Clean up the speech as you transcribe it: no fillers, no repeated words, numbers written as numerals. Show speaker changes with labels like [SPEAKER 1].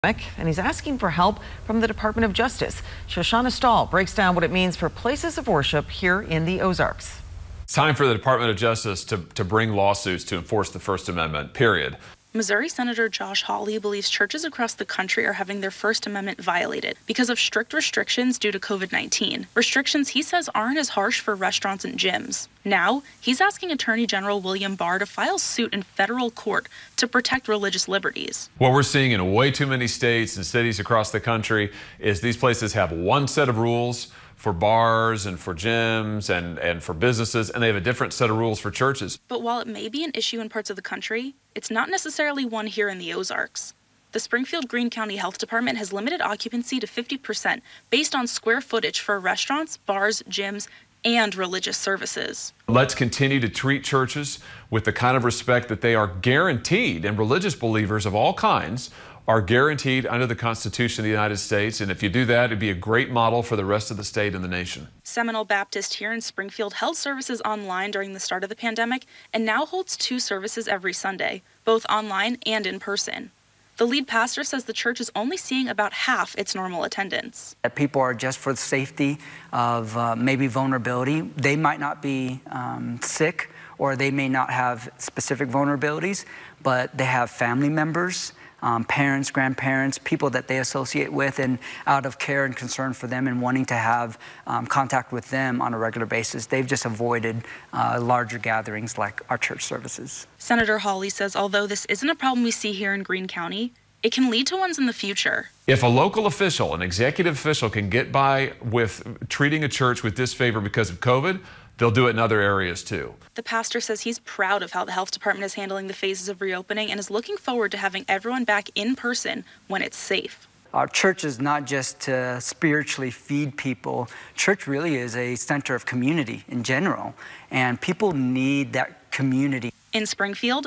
[SPEAKER 1] And he's asking for help from the Department of Justice. Shoshana Stahl breaks down what it means for places of worship here in the Ozarks.
[SPEAKER 2] It's time for the Department of Justice to bring lawsuits to enforce the First Amendment, period.
[SPEAKER 3] Missouri Senator Josh Hawley believes churches across the country are having their First Amendment violated because of strict restrictions due to COVID-19. Restrictions he says aren't as harsh for restaurants and gyms. Now, he's asking Attorney General William Barr to file suit in federal court to protect religious liberties.
[SPEAKER 2] What we're seeing in way too many states and cities across the country is these places have one set of rules for bars and for gyms and for businesses, and they have a different set of rules for churches.
[SPEAKER 3] But while it may be an issue in parts of the country, it's not necessarily one here in the Ozarks. The Springfield-Greene County Health Department has limited occupancy to 50% based on square footage for restaurants, bars, gyms, and religious services.
[SPEAKER 2] Let's continue to treat churches with the kind of respect that they are guaranteed, and religious believers of all kinds are guaranteed under the Constitution of the United States. And if you do that, it'd be a great model for the rest of the state and the nation.
[SPEAKER 3] Seminole Baptist here in Springfield held services online during the start of the pandemic and now holds 2 services every Sunday, both online and in person. The lead pastor says the church is only seeing about half its normal attendance.
[SPEAKER 4] That people are just for the safety of maybe vulnerability. They might not be sick, or they may not have specific vulnerabilities, but they have family members, parents, grandparents, people that they associate with, and out of care and concern for them and wanting to have contact with them on a regular basis, they've just avoided larger gatherings like our church services.
[SPEAKER 3] Senator Hawley says although this isn't a problem we see here in Greene County, it can lead to ones in the future.
[SPEAKER 2] If a local official, an executive official, can get by with treating a church with disfavor because of COVID, they'll do it in other areas too.
[SPEAKER 3] The pastor says he's proud of how the health department is handling the phases of reopening and is looking forward to having everyone back in person when it's safe.
[SPEAKER 4] Our church is not just to spiritually feed people. Church really is a center of community in general, and people need that community.
[SPEAKER 3] In Springfield,